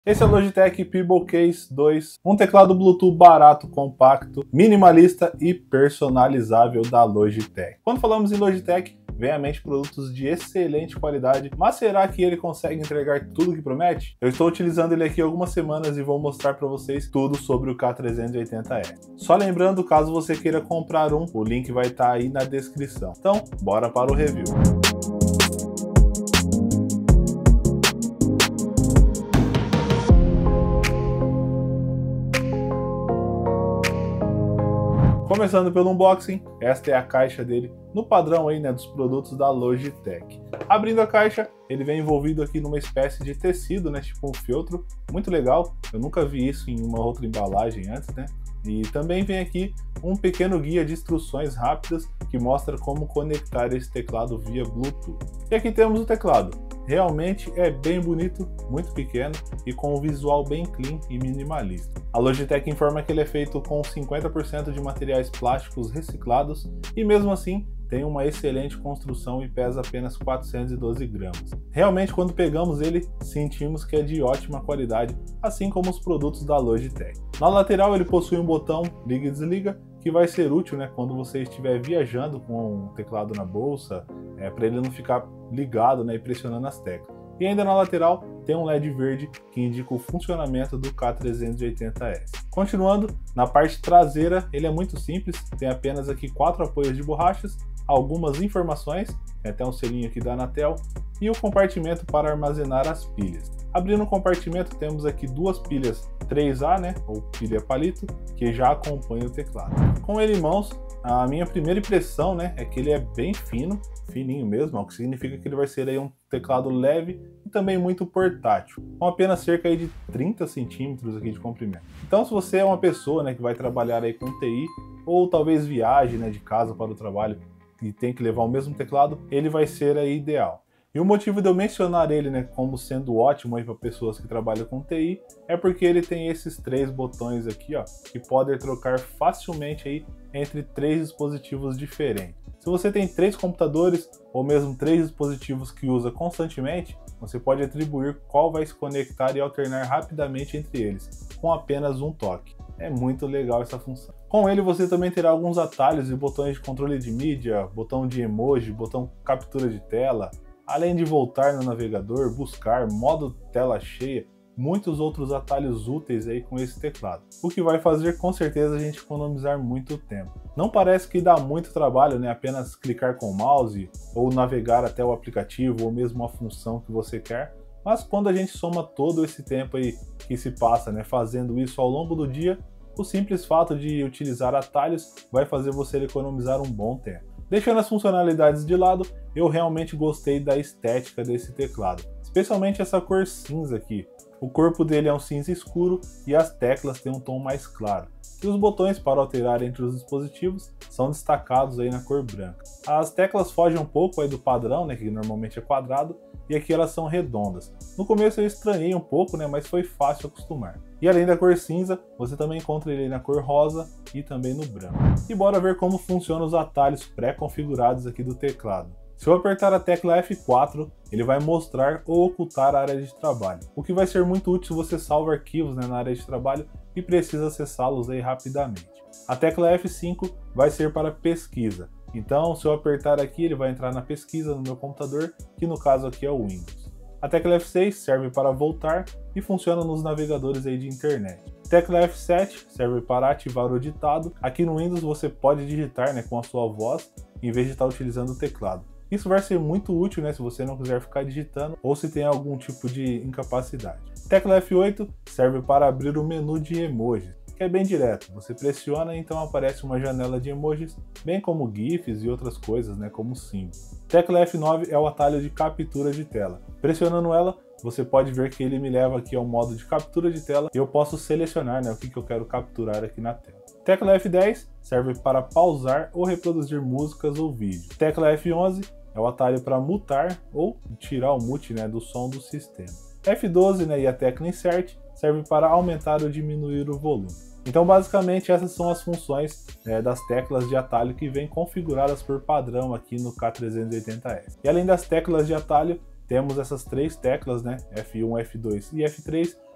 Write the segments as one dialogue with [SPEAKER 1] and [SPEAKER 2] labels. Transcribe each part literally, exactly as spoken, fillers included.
[SPEAKER 1] Esse é o Logitech Pebble Case dois, um teclado Bluetooth barato, compacto, minimalista e personalizável da Logitech. Quando falamos em Logitech, vem à mente produtos de excelente qualidade, mas será que ele consegue entregar tudo que promete? Eu estou utilizando ele aqui há algumas semanas e vou mostrar para vocês tudo sobre o K trezentos e oitenta S. Só lembrando, caso você queira comprar um, o link vai estar aí na descrição. Então, bora para o review. Começando pelo unboxing, esta é a caixa dele, no padrão aí, né, dos produtos da Logitech. Abrindo a caixa, ele vem envolvido aqui numa espécie de tecido, né, tipo um feltro, muito legal. Eu nunca vi isso em uma outra embalagem antes, né? E também vem aqui um pequeno guia de instruções rápidas que mostra como conectar esse teclado via Bluetooth. E aqui temos o teclado. Realmente é bem bonito, muito pequeno e com um visual bem clean e minimalista. A Logitech informa que ele é feito com cinquenta por cento de materiais plásticos reciclados e mesmo assim tem uma excelente construção e pesa apenas quatrocentos e doze gramas. Realmente, quando pegamos ele, sentimos que é de ótima qualidade, assim como os produtos da Logitech. Na lateral ele possui um botão liga e desliga, que vai ser útil, né, quando você estiver viajando com o teclado na bolsa, é, para ele não ficar ligado, né, e pressionando as teclas. E ainda na lateral tem um L E D verde que indica o funcionamento do K trezentos e oitenta S. Continuando, na parte traseira ele é muito simples, tem apenas aqui quatro apoios de borrachas, algumas informações, tem até um selinho aqui da Anatel, e o compartimento para armazenar as pilhas. Abrindo o compartimento temos aqui duas pilhas três A, né, ou pilha palito, que já acompanha o teclado. Com ele em mãos, a minha primeira impressão, né, é que ele é bem fino, fininho mesmo, o que significa que ele vai ser aí um teclado leve e também muito portátil, com apenas cerca aí de trinta centímetros aqui de comprimento. Então, se você é uma pessoa, né, que vai trabalhar aí com T I, ou talvez viaje, né, de casa para o trabalho e tem que levar o mesmo teclado, ele vai ser aí ideal. E o motivo de eu mencionar ele, né, como sendo ótimo para pessoas que trabalham com T I é porque ele tem esses três botões aqui, ó, que podem trocar facilmente aí entre três dispositivos diferentes. Se você tem três computadores ou mesmo três dispositivos que usa constantemente, você pode atribuir qual vai se conectar e alternar rapidamente entre eles, com apenas um toque. É muito legal essa função. Com ele você também terá alguns atalhos e botões de controle de mídia, botão de emoji, botão captura de tela, além de voltar no navegador, buscar, modo tela cheia, muitos outros atalhos úteis aí com esse teclado, o que vai fazer com certeza a gente economizar muito tempo. Não parece que dá muito trabalho, né, apenas clicar com o mouse ou navegar até o aplicativo ou mesmo a função que você quer, mas quando a gente soma todo esse tempo aí que se passa, né, fazendo isso ao longo do dia, o simples fato de utilizar atalhos vai fazer você economizar um bom tempo. Deixando as funcionalidades de lado, eu realmente gostei da estética desse teclado, especialmente essa cor cinza aqui. O corpo dele é um cinza escuro e as teclas têm um tom mais claro. E os botões para alterar entre os dispositivos são destacados aí na cor branca. As teclas fogem um pouco aí do padrão, né, que normalmente é quadrado, e aqui elas são redondas. No começo eu estranhei um pouco, né, mas foi fácil acostumar. E além da cor cinza, você também encontra ele na cor rosa e também no branco. E bora ver como funcionam os atalhos pré-configurados aqui do teclado. Se eu apertar a tecla F quatro, ele vai mostrar ou ocultar a área de trabalho, o que vai ser muito útil se você salva arquivos, né, na área de trabalho e precisa acessá-los aí rapidamente. A tecla F cinco vai ser para pesquisa, então se eu apertar aqui ele vai entrar na pesquisa no meu computador, que no caso aqui é o Windows. A tecla F seis serve para voltar e funciona nos navegadores aí de internet. A tecla F sete serve para ativar o ditado. Aqui no Windows você pode digitar, né, com a sua voz, em vez de estar utilizando o teclado. Isso vai ser muito útil, né, se você não quiser ficar digitando ou se tem algum tipo de incapacidade. Tecla F oito serve para abrir o menu de emojis, que é bem direto. Você pressiona e então aparece uma janela de emojis, bem como GIFs e outras coisas, né, como símbolos. Tecla F nove é o atalho de captura de tela. Pressionando ela, você pode ver que ele me leva aqui ao modo de captura de tela e eu posso selecionar, né, o que, que eu quero capturar aqui na tela. Tecla F dez serve para pausar ou reproduzir músicas ou vídeos. Tecla F onze é o atalho para mutar ou tirar o mute, né, do som do sistema. F doze, né, e a tecla Insert serve para aumentar ou diminuir o volume. Então basicamente essas são as funções é, das teclas de atalho que vêm configuradas por padrão aqui no K trezentos e oitenta S. E além das teclas de atalho, temos essas três teclas, né, F um, F dois e F três,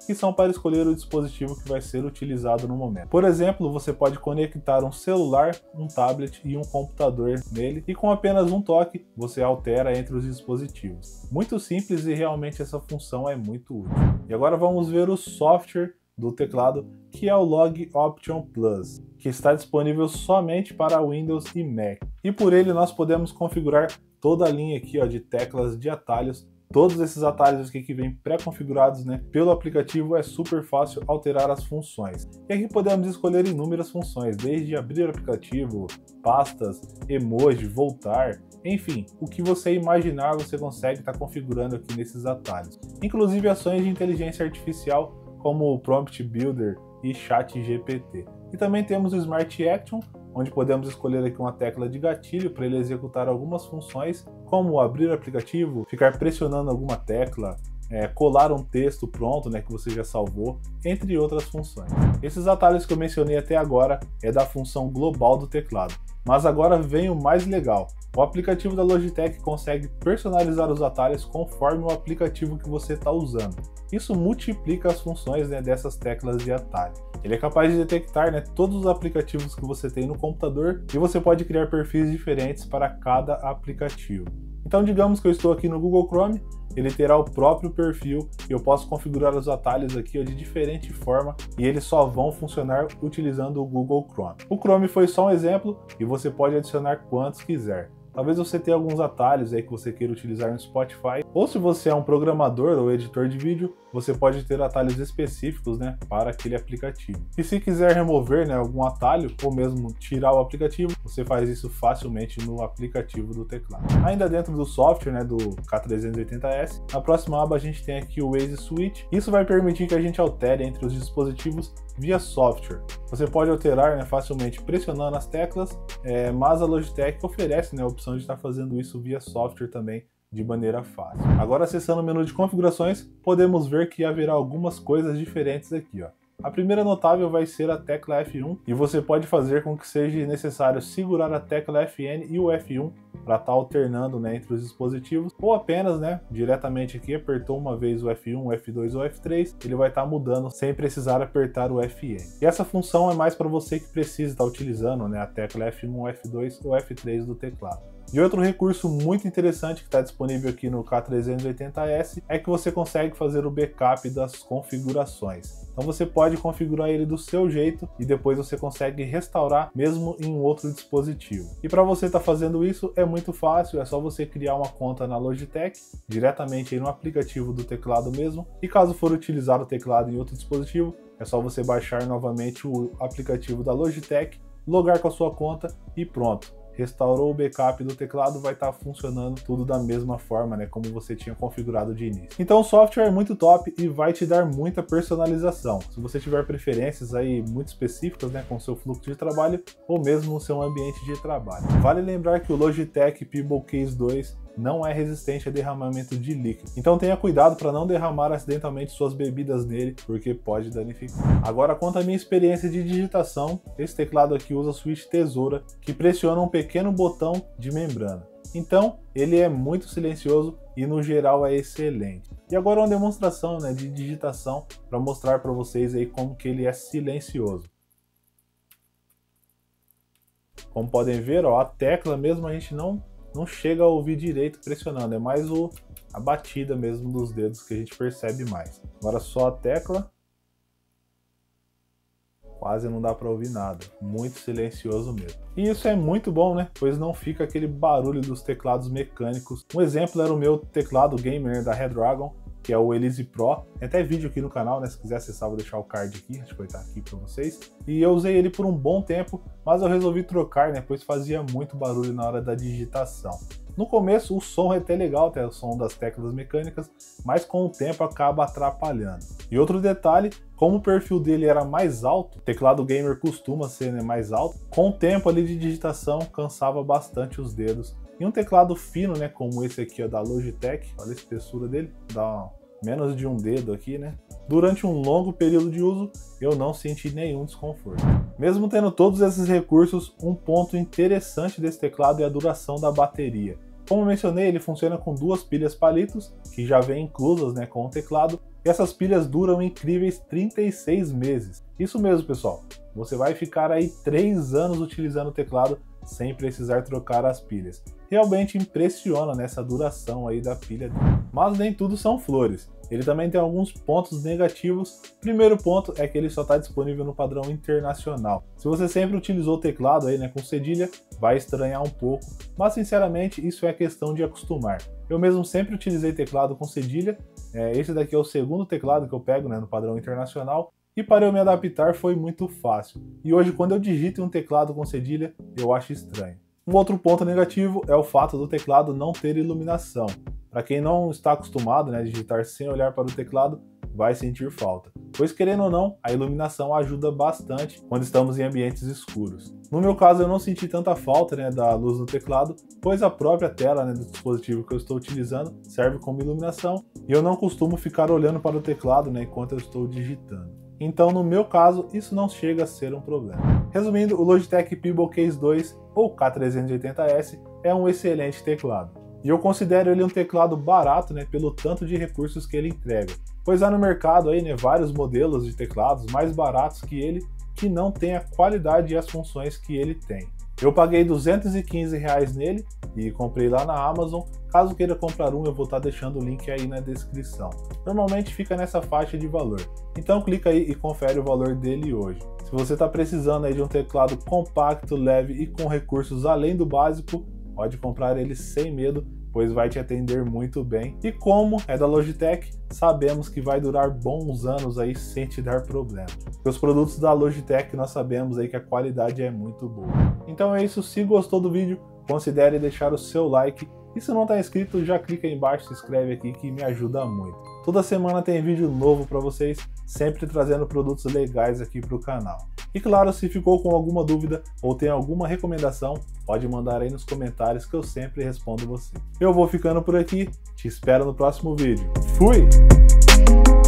[SPEAKER 1] que são para escolher o dispositivo que vai ser utilizado no momento. Por exemplo, você pode conectar um celular, um tablet e um computador nele, e com apenas um toque você altera entre os dispositivos. Muito simples e realmente essa função é muito útil. E agora vamos ver o software do teclado, que é o Log Option Plus, que está disponível somente para Windows e Mac. E por ele nós podemos configurar toda a linha aqui, ó, de teclas de atalhos. Todos esses atalhos aqui que vêm pré-configurados, né, pelo aplicativo, é super fácil alterar as funções. E aqui podemos escolher inúmeras funções, desde abrir o aplicativo, pastas, emoji, voltar, enfim, o que você imaginar você consegue estar configurando aqui nesses atalhos. Inclusive ações de inteligência artificial como o Prompt Builder e ChatGPT. E também temos o Smart Action, onde podemos escolher aqui uma tecla de gatilho para ele executar algumas funções, como abrir o aplicativo, ficar pressionando alguma tecla, é, colar um texto pronto, né, que você já salvou, entre outras funções. Esses atalhos que eu mencionei até agora é da função global do teclado. Mas agora vem o mais legal. O aplicativo da Logitech consegue personalizar os atalhos conforme o aplicativo que você está usando. Isso multiplica as funções, né, dessas teclas de atalho. Ele é capaz de detectar, né, todos os aplicativos que você tem no computador e você pode criar perfis diferentes para cada aplicativo. Então digamos que eu estou aqui no Google Chrome, ele terá o próprio perfil e eu posso configurar os atalhos aqui, ó, de diferente forma, e eles só vão funcionar utilizando o Google Chrome. O Chrome foi só um exemplo e você pode adicionar quantos quiser. Talvez você tenha alguns atalhos aí que você queira utilizar no Spotify, ou se você é um programador ou editor de vídeo, você pode ter atalhos específicos, né, para aquele aplicativo. E se quiser remover, né, algum atalho, ou mesmo tirar o aplicativo, você faz isso facilmente no aplicativo do teclado. Ainda dentro do software, né, do K trezentos e oitenta S, na próxima aba a gente tem aqui o Waze Switch. Isso vai permitir que a gente altere entre os dispositivos via software. Você pode alterar, né, facilmente pressionando as teclas, é, mas a Logitech oferece, né, a opção de estar fazendo isso via software também, de maneira fácil. Agora, acessando o menu de configurações, podemos ver que haverá algumas coisas diferentes aqui, ó. A primeira notável vai ser a tecla F um, e você pode fazer com que seja necessário segurar a tecla F N e o F um para estar alternando, né, entre os dispositivos, ou apenas, né, diretamente aqui, apertou uma vez o F um, o F dois ou o F três, ele vai estar mudando sem precisar apertar o F N. E essa função é mais para você que precisa estar utilizando, né, a tecla F um, o F dois ou F três do teclado. E outro recurso muito interessante que está disponível aqui no K trezentos e oitenta S é que você consegue fazer o backup das configurações. Então você pode configurar ele do seu jeito e depois você consegue restaurar mesmo em um outro dispositivo. E para você estar tá fazendo isso é muito fácil, é só você criar uma conta na Logitech, diretamente aí no aplicativo do teclado mesmo, e caso for utilizar o teclado em outro dispositivo, é só você baixar novamente o aplicativo da Logitech, logar com a sua conta e pronto. Restaurou o backup do teclado, vai estar funcionando tudo da mesma forma, né, como você tinha configurado de início. Então o software é muito top e vai te dar muita personalização. Se você tiver preferências aí muito específicas, né, com o seu fluxo de trabalho ou mesmo no seu ambiente de trabalho. Vale lembrar que o Logitech Pebble Case dois não é resistente a derramamento de líquido. Então tenha cuidado para não derramar acidentalmente suas bebidas nele, porque pode danificar. Agora, quanto à minha experiência de digitação, esse teclado aqui usa switch tesoura, que pressiona um pequeno botão de membrana. Então, ele é muito silencioso e no geral é excelente. E agora uma demonstração, né, de digitação para mostrar para vocês aí como que ele é silencioso. Como podem ver, ó, a tecla mesmo a gente não não chega a ouvir direito pressionando, é mais o, a batida mesmo dos dedos que a gente percebe mais. Agora só a tecla, quase não dá para ouvir nada, muito silencioso mesmo. E isso é muito bom, né, pois não fica aquele barulho dos teclados mecânicos. Um exemplo era o meu teclado gamer da Redragon, que é o Elise Pro. Tem até vídeo aqui no canal, né? Se quiser acessar, vou deixar o card aqui, acho que vai estar aqui para vocês. E eu usei ele por um bom tempo, mas eu resolvi trocar, né? Pois fazia muito barulho na hora da digitação. No começo o som é até legal, até o som das teclas mecânicas, mas com o tempo acaba atrapalhando. E outro detalhe, como o perfil dele era mais alto, o teclado gamer costuma ser, né, mais alto, com o tempo ali de digitação cansava bastante os dedos. E um teclado fino, né, como esse aqui, ó, da Logitech, olha a espessura dele, dá menos de um dedo aqui, né? Durante um longo período de uso, eu não senti nenhum desconforto. Mesmo tendo todos esses recursos, um ponto interessante desse teclado é a duração da bateria. Como eu mencionei, ele funciona com duas pilhas palitos, que já vêm inclusas, né, com o teclado, e essas pilhas duram incríveis trinta e seis meses. Isso mesmo, pessoal, você vai ficar aí três anos utilizando o teclado sem precisar trocar as pilhas. Realmente impressiona nessa duração aí da pilha dele. Mas nem tudo são flores. Ele também tem alguns pontos negativos. Primeiro ponto é que ele só está disponível no padrão internacional. Se você sempre utilizou o teclado aí, né, com cedilha, vai estranhar um pouco, mas sinceramente isso é questão de acostumar. Eu mesmo sempre utilizei teclado com cedilha, é, esse daqui é o segundo teclado que eu pego, né, no padrão internacional, e para eu me adaptar foi muito fácil. E hoje quando eu digito em um teclado com cedilha, eu acho estranho. Um outro ponto negativo é o fato do teclado não ter iluminação. Para quem não está acostumado, né, a digitar sem olhar para o teclado, vai sentir falta. Pois querendo ou não, a iluminação ajuda bastante quando estamos em ambientes escuros. No meu caso eu não senti tanta falta, né, da luz do teclado, pois a própria tela, né, do dispositivo que eu estou utilizando serve como iluminação e eu não costumo ficar olhando para o teclado, né, enquanto eu estou digitando. Então, no meu caso, isso não chega a ser um problema. Resumindo, o Logitech Pebble Case dois ou K trezentos e oitenta S é um excelente teclado. E eu considero ele um teclado barato, né, pelo tanto de recursos que ele entrega. Pois há no mercado aí, né, vários modelos de teclados mais baratos que ele, que não tem a qualidade e as funções que ele tem. Eu paguei duzentos e quinze reais nele e comprei lá na Amazon. Caso queira comprar um, eu vou estar deixando o link aí na descrição. Normalmente fica nessa faixa de valor. Então clica aí e confere o valor dele hoje. Se você está precisando aí de um teclado compacto, leve e com recursos além do básico, pode comprar ele sem medo, pois vai te atender muito bem. E como é da Logitech, sabemos que vai durar bons anos aí sem te dar problema. Os produtos da Logitech nós sabemos aí que a qualidade é muito boa. Então é isso, se gostou do vídeo, considere deixar o seu like. E se não está inscrito, já clica aí embaixo, se inscreve aqui que me ajuda muito. Toda semana tem vídeo novo para vocês, sempre trazendo produtos legais aqui para o canal. E claro, se ficou com alguma dúvida ou tem alguma recomendação, pode mandar aí nos comentários que eu sempre respondo você. Eu vou ficando por aqui, te espero no próximo vídeo. Fui!